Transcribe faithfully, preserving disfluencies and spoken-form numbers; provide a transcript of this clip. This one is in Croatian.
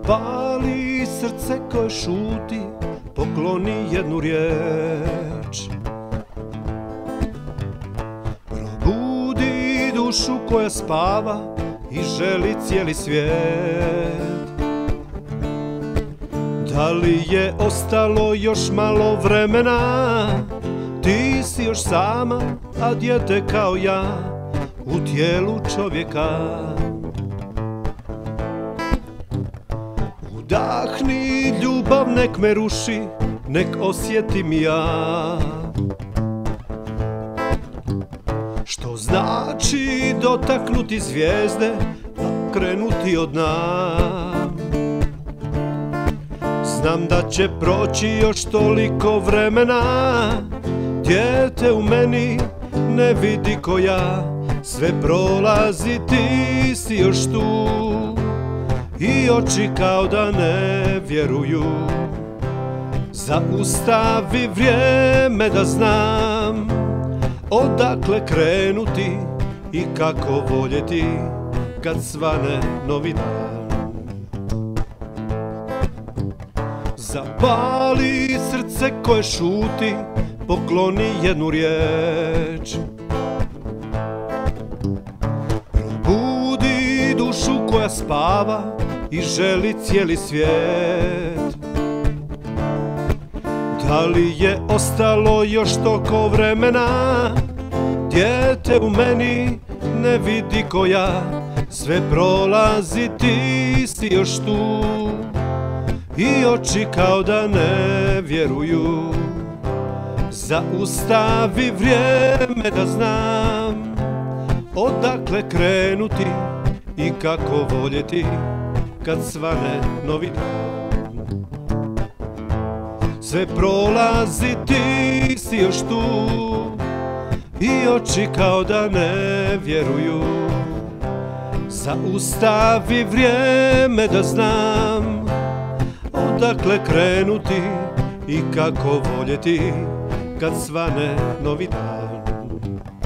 Zapali srce koje šuti, pokloni jednu riječ. Probudi dušu koja spava i želi cijeli svijet. Da li je ostalo još malo vremena? Ti si još sama, a dijete kao ja u tijelu čovjeka. Udahni ljubav, nek me ruši, nek osjetim ja. Što znači dotaknuti zvijezde, a krenuti od dna. Znam da će proći još toliko vremena. Dijete u meni ne vidi ko ja, sve prolazi, ti si još tu. I oči kao da ne vjeruju. Zaustavi vrijeme da znam odakle krenuti i kako voljeti kad svane novi dan. Zapali srce koje šuti, pokloni jednu riječ. Probudi dušu koja spava i želi cijeli svijet. Da li je ostalo još toliko vremena? Dijete u meni ne vidi ko ja, sve prolazi, ti si još tu. I oči kao da ne vjeruju. Zaustavi vrijeme da znam odakle krenuti i kako voljeti kad svane novi dan. Sve prolazi, ti si još tu. I oči kao da ne vjeruju. Zaustavi vrijeme da znam odakle krenuti i kako voljeti kad svane novi dan.